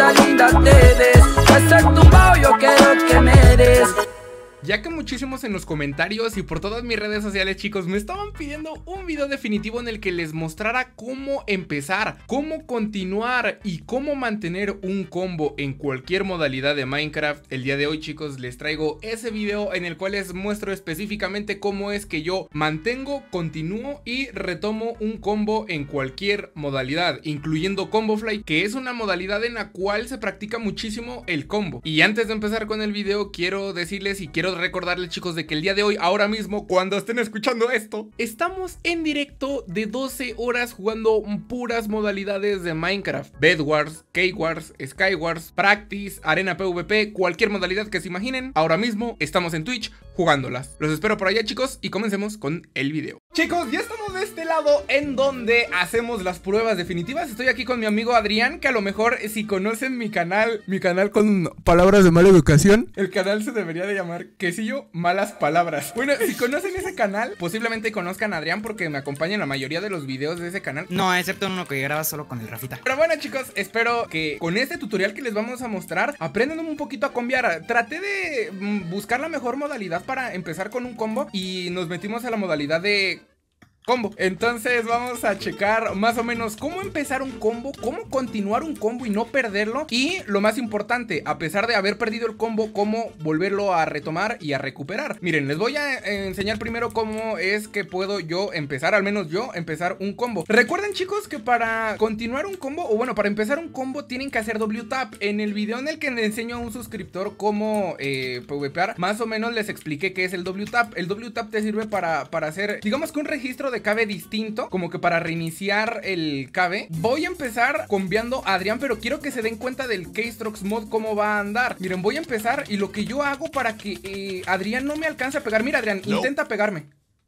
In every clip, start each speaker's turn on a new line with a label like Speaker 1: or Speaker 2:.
Speaker 1: cosita linda te des. Estar tumbado yo quiero que me des.
Speaker 2: Ya que muchísimos en los comentarios y por todas mis redes sociales, chicos, me estaban pidiendo un video definitivo en el que les mostrara cómo empezar, cómo continuar y cómo mantener un combo en cualquier modalidad de Minecraft. El día de hoy, chicos, les traigo ese video en el cual les muestro específicamente cómo es que yo mantengo, continúo y retomo un combo en cualquier modalidad, incluyendo Combo Fly, que es una modalidad en la cual se practica muchísimo el combo. Y antes de empezar con el video, quiero decirles y quiero recordarles, chicos, de que el día de hoy, ahora mismo, cuando estén escuchando esto, estamos en directo de 12 horas jugando puras modalidades de Minecraft: Bed Wars, Cake Wars, Sky Wars, Practice, Arena PvP, cualquier modalidad que se imaginen. Ahora mismo estamos en Twitch jugándolas. Los espero por allá, chicos, y comencemos con el video. Chicos, ya estamos de este lado en donde hacemos las pruebas definitivas. Estoy aquí con mi amigo Adrián, que a lo mejor, si conocen mi canal con palabras de mala educación, el canal se debería de llamar Quesillo Malas Palabras. Bueno, si conocen ese canal, posiblemente conozcan a Adrián porque me acompaña en la mayoría de los videos de ese canal.
Speaker 3: No, excepto uno que graba solo con el Rafita.
Speaker 2: Pero bueno, chicos, espero que con este tutorial que les vamos a mostrar aprendan un poquito a combiar. Traté de buscar la mejor modalidad para empezar con un combo y nos metimos a la modalidad de combo. Entonces vamos a checar más o menos cómo empezar un combo, cómo continuar un combo y no perderlo, y lo más importante, a pesar de haber perdido el combo, cómo volverlo a retomar y a recuperar. Miren, les voy a enseñar primero cómo es que puedo yo empezar, al menos yo empezar un combo. Recuerden, chicos, que para continuar un combo, o bueno, para empezar un combo tienen que hacer WTap. En el video en el que le enseño a un suscriptor cómo PvPar, más o menos les expliqué qué es el WTap. El WTap te sirve para hacer, digamos que un registro de KB distinto, como que para reiniciar el KB. Voy a empezar combiando a Adrián, pero quiero que se den cuenta del Keystrokes mod cómo va a andar. Miren, voy a empezar y lo que yo hago para que Adrián no me alcance a pegar. Mira, Adrián, no. Intenta pegarme.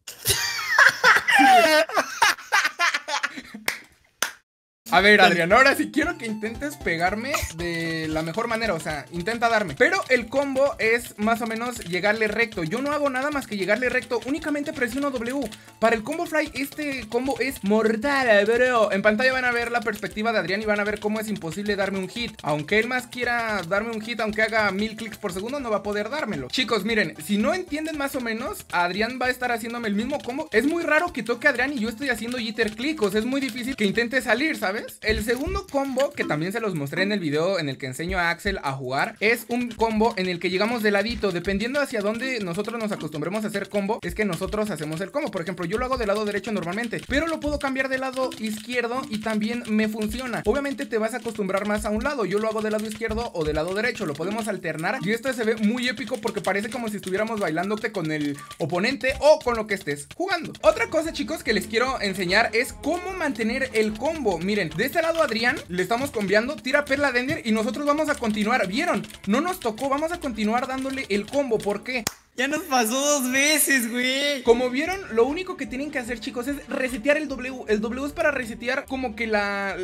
Speaker 2: A ver, Adrián, ahora sí quiero que intentes pegarme de la mejor manera, o sea, intenta darme. Pero el combo es más o menos llegarle recto. Yo no hago nada más que llegarle recto, únicamente presiono W. Para el Combo Fly, este combo es mortal, bro. En pantalla van a ver la perspectiva de Adrián y van a ver cómo es imposible darme un hit. Aunque él más quiera darme un hit, aunque haga 1000 clics por segundo, no va a poder dármelo. Chicos, miren, si no entienden más o menos, Adrián va a estar haciéndome el mismo combo. Es muy raro que toque a Adrián y yo estoy haciendo jitter click, o sea, es muy difícil que intente salir, ¿sabes? El segundo combo, que también se los mostré en el video en el que enseño a Axel a jugar, es un combo en el que llegamos de ladito. Dependiendo hacia dónde nosotros nos acostumbremos a hacer combo, es que nosotros hacemos el combo. Por ejemplo, yo lo hago del lado derecho normalmente, pero lo puedo cambiar del lado izquierdo y también me funciona. Obviamente te vas a acostumbrar más a un lado. Yo lo hago del lado izquierdo o del lado derecho, lo podemos alternar y esto se ve muy épico porque parece como si estuviéramos bailándote con el oponente o con lo que estés jugando. Otra cosa, chicos, que les quiero enseñar es cómo mantener el combo. Miren, de este lado Adrián le estamos combiando, tira perla de Ender y nosotros vamos a continuar. ¿Vieron? No nos tocó, vamos a continuar dándole el combo. ¿Por qué?
Speaker 3: Ya nos pasó 2 veces, güey.
Speaker 2: Como vieron, lo único que tienen que hacer, chicos, es resetear el W. El W es para resetear como que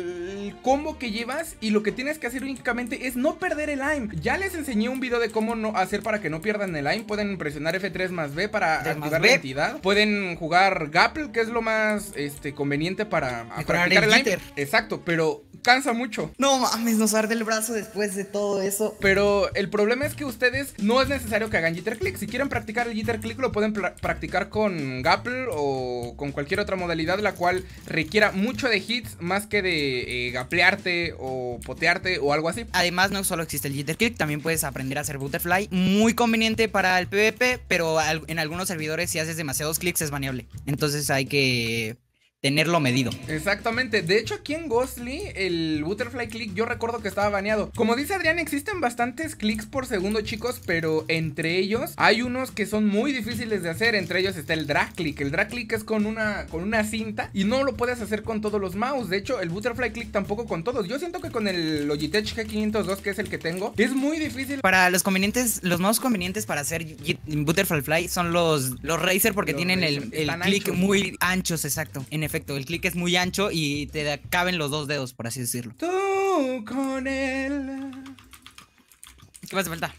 Speaker 2: el combo que llevas, y lo que tienes que hacer únicamente es no perder el aim. Ya les enseñé un video de cómo no hacer para que no pierdan el aim. Pueden presionar F3 más B para activar la entidad. Pueden jugar Gapple, que es lo más conveniente para practicar el aim. Exacto, pero cansa mucho.
Speaker 3: No mames, nos arde el brazo después de todo eso.
Speaker 2: Pero el problema es que ustedes no es necesario que hagan jitter click. Si quieren practicar el jitter click, lo pueden practicar con Gapple o con cualquier otra modalidad la cual requiera mucho de hits más que de gaplearte o potearte o algo así.
Speaker 3: Además, no solo existe el jitter click, también puedes aprender a hacer butterfly, muy conveniente para el PvP, pero en algunos servidores si haces demasiados clics es baneable. Entonces hay que tenerlo medido.
Speaker 2: Exactamente. De hecho, aquí en Ghostly, el Butterfly Click yo recuerdo que estaba baneado. Como dice Adrián, existen bastantes clics por segundo, chicos, pero entre ellos hay unos que son muy difíciles de hacer. Entre ellos está el Drag Click. El Drag Click es con una cinta y no lo puedes hacer con todos los mouse. De hecho, el Butterfly Click tampoco con todos. Yo siento que con el Logitech G502, que es el que tengo, es muy difícil.
Speaker 3: Para los más convenientes para hacer Butterfly Fly son los Razer, porque tienen el click muy anchos, exacto. En efecto, el click es muy ancho y te caben los 2 dedos, por así decirlo.
Speaker 2: Tú con él.
Speaker 3: ¿Qué más te falta?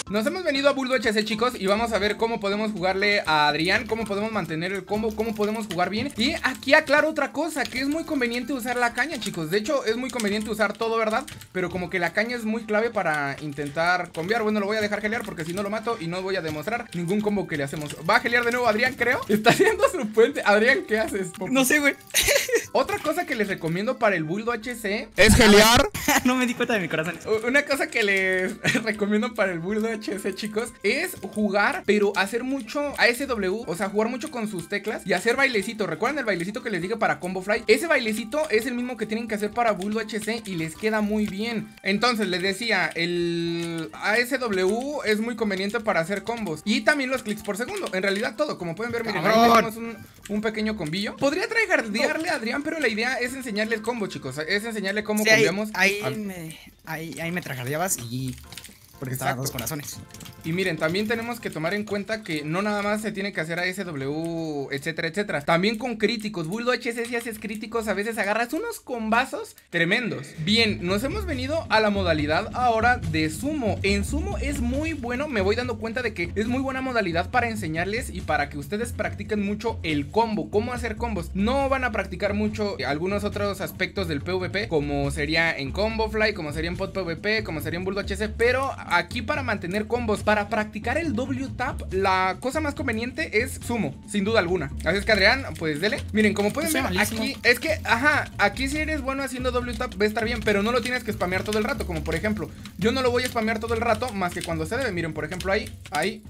Speaker 2: Nos hemos venido a Buldo HC, chicos, y vamos a ver cómo podemos jugarle a Adrián, cómo podemos mantener el combo, cómo podemos jugar bien. Y aquí aclaro otra cosa, que es muy conveniente usar la caña, chicos. De hecho, es muy conveniente usar todo, ¿verdad? Pero como que la caña es muy clave para intentar combiar. Bueno, lo voy a dejar gelear porque si no lo mato y no voy a demostrar ningún combo que le hacemos. Va a gelear de nuevo Adrián, creo. Está haciendo su puente. Adrián, ¿qué haces?
Speaker 3: No sé, güey.
Speaker 2: Otra cosa que les recomiendo para el Buldo HC
Speaker 4: es gelear.
Speaker 3: No me di cuenta de mi corazón.
Speaker 2: Una cosa que les recomiendo para el Buldo HC, chicos, es jugar, pero hacer mucho ASW, o sea, jugar mucho con sus teclas y hacer bailecito. ¿Recuerdan el bailecito que les dije para Combo Fly? Ese bailecito es el mismo que tienen que hacer para Buldo HC y les queda muy bien. Entonces, les decía, el ASW es muy conveniente para hacer combos y también los clics por segundo. En realidad todo, como pueden ver, miren, ahí tenemos un pequeño combillo. Podría tryhardearle a Adrián, pero la idea es enseñarle el combo, chicos. Es enseñarle cómo combiamos.
Speaker 3: Ahí me trajardeabas y... porque estaban dos corazones.
Speaker 2: Y miren, también tenemos que tomar en cuenta que no nada más se tiene que hacer ASW, etcétera, etcétera. También con críticos. Buldo HC, si haces críticos, a veces agarras unos combazos tremendos. Bien, nos hemos venido a la modalidad ahora de sumo. En sumo es muy bueno, me voy dando cuenta de que es muy buena modalidad para enseñarles y para que ustedes practiquen mucho el combo, cómo hacer combos. No van a practicar mucho algunos otros aspectos del PvP, como sería en Combo Fly, como sería en Pod PvP, como sería en Buldo HC, pero aquí para mantener combos, para practicar el W-Tap, la cosa más conveniente es sumo, sin duda alguna. Así es que Adrián, pues dele. Miren, como pueden ver, aquí es que, aquí si eres bueno haciendo W-Tap va a estar bien, pero no lo tienes que spamear todo el rato. Como por ejemplo, yo no lo voy a spamear todo el rato, más que cuando se debe. Miren, por ejemplo, ahí.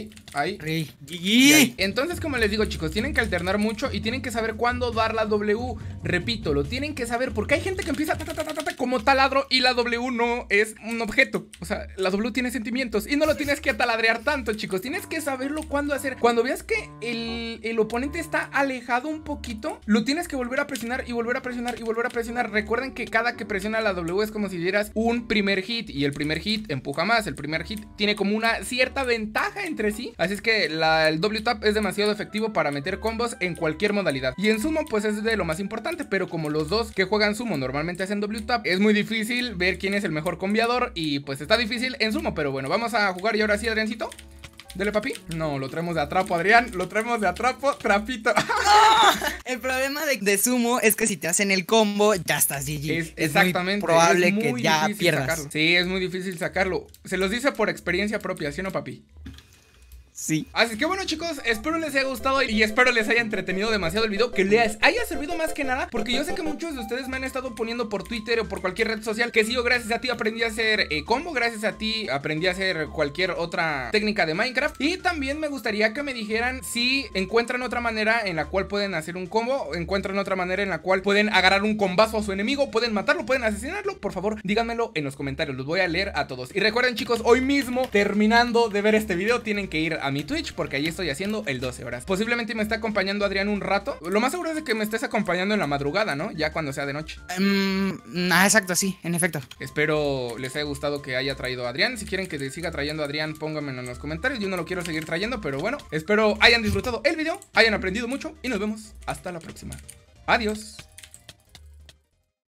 Speaker 2: Entonces, como les digo, chicos, tienen que alternar mucho y tienen que saber cuándo dar la W. Repito, lo tienen que saber, porque hay gente que empieza como taladro y la W no es un objeto. O sea, la W tiene sentimientos y no lo tienes que taladrear tanto, chicos. Tienes que saberlo cuándo hacer. Cuando veas que el oponente está alejado un poquito, lo tienes que volver a presionar y volver a presionar y volver a presionar. Recuerden que cada que presiona la W es como si dieras un primer hit y el primer hit empuja más. El primer hit tiene como una cierta ventaja entre sí. Así es que el W-Tap es demasiado efectivo para meter combos en cualquier modalidad. Y en sumo pues es de lo más importante, pero como los dos que juegan sumo normalmente hacen W-Tap, es muy difícil ver quién es el mejor combiador y pues está difícil en sumo. Pero bueno, vamos a jugar y ahora sí, Adriancito. Dele, papi. No, lo traemos de atrapo, Adrián. Lo traemos de atrapo, trapito.
Speaker 3: El problema de sumo es que si te hacen el combo, ya estás GG.
Speaker 2: Exactamente.
Speaker 3: Es muy probable que ya pierdas.
Speaker 2: Sacarlo. Sí, es muy difícil sacarlo. Se los dice por experiencia propia, ¿sí o no, papi?
Speaker 3: Sí.
Speaker 2: Así que bueno, chicos, espero les haya gustado y espero les haya entretenido demasiado el video, que les haya servido más que nada, porque yo sé que muchos de ustedes me han estado poniendo por Twitter o por cualquier red social que sí, yo gracias a ti aprendí a hacer combo, gracias a ti aprendí a hacer cualquier otra técnica de Minecraft. Y también me gustaría que me dijeran si encuentran otra manera en la cual pueden hacer un combo, encuentran otra manera en la cual pueden agarrar un combazo a su enemigo, pueden matarlo, pueden asesinarlo. Por favor, díganmelo en los comentarios, los voy a leer a todos. Y recuerden, chicos, hoy mismo, terminando de ver este video, tienen que ir a mi Twitch, porque ahí estoy haciendo el 12 horas. Posiblemente me está acompañando Adrián un rato. Lo más seguro es de que me estés acompañando en la madrugada, ¿no? Ya cuando sea de noche.
Speaker 3: Exacto, sí, en efecto.
Speaker 2: Espero les haya gustado que haya traído a Adrián. Si quieren que te siga trayendo a Adrián, pónganmelo en los comentarios. Yo no lo quiero seguir trayendo, pero bueno, espero hayan disfrutado el video, hayan aprendido mucho y nos vemos hasta la próxima. Adiós.